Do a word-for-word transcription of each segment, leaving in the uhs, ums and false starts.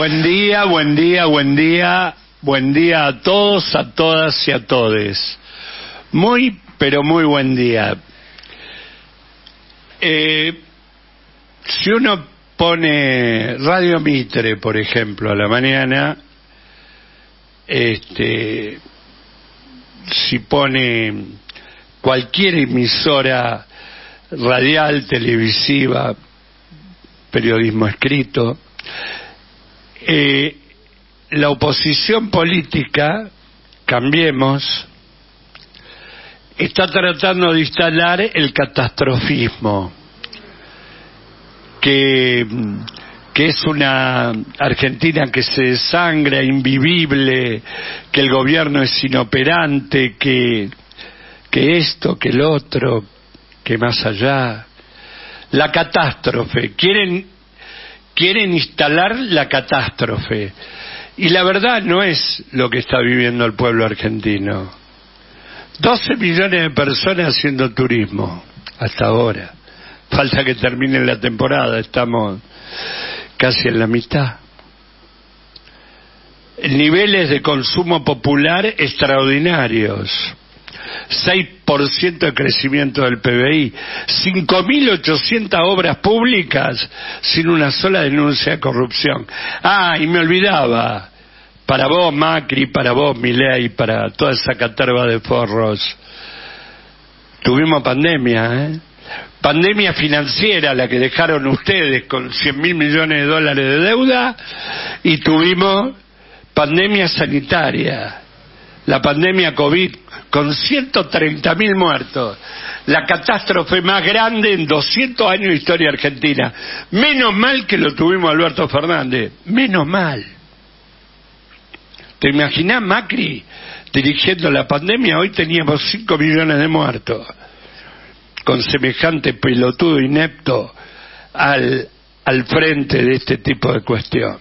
Buen día, buen día, buen día, buen día a todos, a todas y a todes. Muy, pero muy buen día. Eh, si uno pone Radio Mitre, por ejemplo, a la mañana, este, si pone cualquier emisora radial, televisiva, periodismo escrito, eh, la oposición política, Cambiemos, está tratando de instalar el catastrofismo, que, que es una Argentina que se desangra, invivible, que el gobierno es inoperante, que, que esto, que el otro, que más allá. La catástrofe, quieren, quieren instalar la catástrofe. Y la verdad no es lo que está viviendo el pueblo argentino. doce millones de personas haciendo turismo, hasta ahora. Falta que termine la temporada, estamos casi en la mitad. Niveles de consumo popular extraordinarios. seis por ciento de crecimiento del P B I, cinco mil ochocientas obras públicas sin una sola denuncia de corrupción. Ah, y me olvidaba, para vos Macri, para vos Milei, para toda esa caterva de forros, tuvimos pandemia, ¿eh? Pandemia financiera, la que dejaron ustedes con cien mil millones de dólares de deuda, y tuvimos pandemia sanitaria, la pandemia COVID, con ciento treinta mil muertos, la catástrofe más grande en doscientos años de historia argentina. Menos mal que lo tuvimos Alberto Fernández, menos mal. ¿Te imaginás Macri dirigiendo la pandemia? Hoy teníamos cinco millones de muertos, con semejante pelotudo inepto al, al frente de este tipo de cuestión.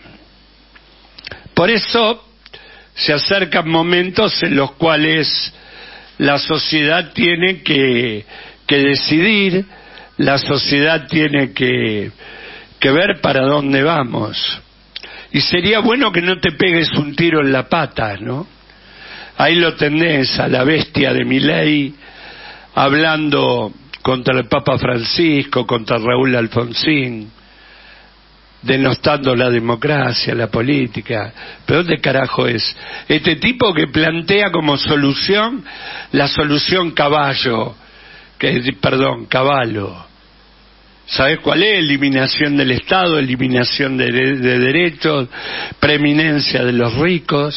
Por eso se acercan momentos en los cuales la sociedad tiene que, que decidir, la sociedad tiene que, que ver para dónde vamos. Y sería bueno que no te pegues un tiro en la pata, ¿no? Ahí lo tenés a la bestia de Milei hablando contra el Papa Francisco, contra Raúl Alfonsín, denostando la democracia, la política. ¿Pero dónde carajo es? Este tipo que plantea como solución la solución caballo, que perdón, caballo. ¿Sabés cuál es? Eliminación del Estado, eliminación de, de derechos, preeminencia de los ricos,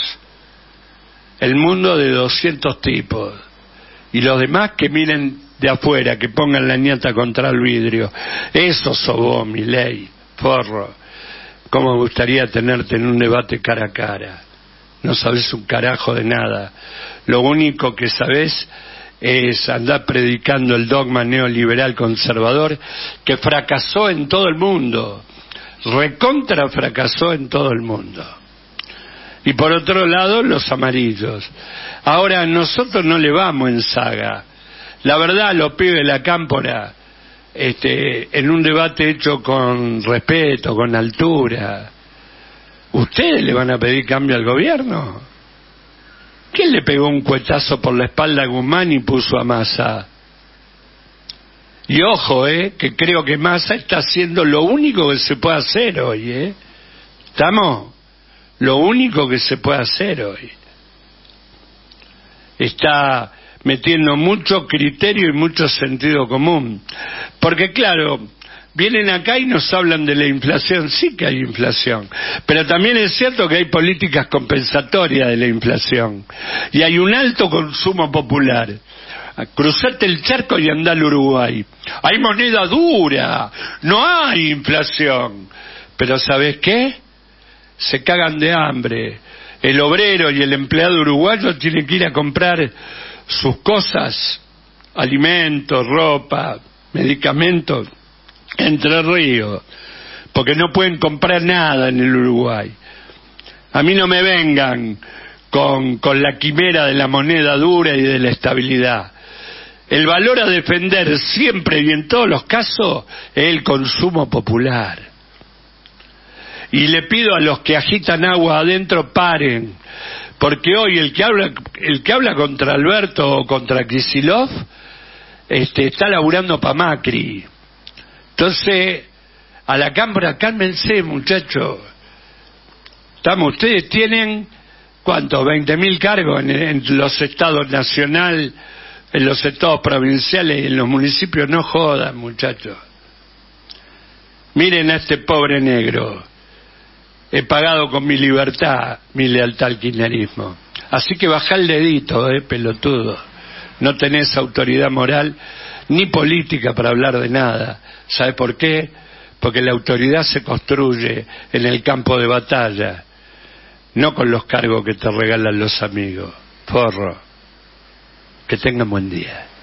el mundo de doscientos tipos. Y los demás que miren de afuera, que pongan la ñata contra el vidrio. Eso sos vos, Milei, forro. Cómo me gustaría tenerte en un debate cara a cara. No sabés un carajo de nada. Lo único que sabés es andar predicando el dogma neoliberal conservador que fracasó en todo el mundo. Recontra fracasó en todo el mundo. Y por otro lado, los amarillos. Ahora, nosotros no le vamos en saga. La verdad, los pibes de la cámpora, este, en un debate hecho con respeto, con altura, ¿ustedes le van a pedir cambio al gobierno? ¿Quién le pegó un cuetazo por la espalda a Guzmán y puso a Massa? Y ojo, eh, que creo que Massa está haciendo lo único que se puede hacer hoy, ¿eh? ¿Estamos? Lo único que se puede hacer hoy. Está metiendo mucho criterio y mucho sentido común. Porque claro, vienen acá y nos hablan de la inflación. Sí que hay inflación, pero también es cierto que hay políticas compensatorias de la inflación. Y hay un alto consumo popular. Cruzate el charco y andá al Uruguay. Hay moneda dura, no hay inflación. Pero ¿sabés qué? Se cagan de hambre. El obrero y el empleado uruguayo tienen que ir a comprar sus cosas, alimentos, ropa, medicamentos, Entre Ríos, porque no pueden comprar nada en el Uruguay. A mí no me vengan con, con la quimera de la moneda dura y de la estabilidad. El valor a defender siempre y en todos los casos es el consumo popular. Y le pido a los que agitan agua adentro, paren, porque hoy el que habla, el que habla contra Alberto o contra Kicillof, este, está laburando para Macri. Entonces, a la Cámara, cálmense, muchachos. Estamos, ustedes tienen, ¿cuántos? veinte mil cargos en, en los estados nacional, en los estados provinciales y en los municipios. No jodan, muchachos. Miren a este pobre negro. He pagado con mi libertad mi lealtad al kirchnerismo. Así que bajá el dedito, eh, pelotudo. No tenés autoridad moral ni política para hablar de nada. ¿Sabe por qué? Porque la autoridad se construye en el campo de batalla, no con los cargos que te regalan los amigos. Forro. Que tengan buen día.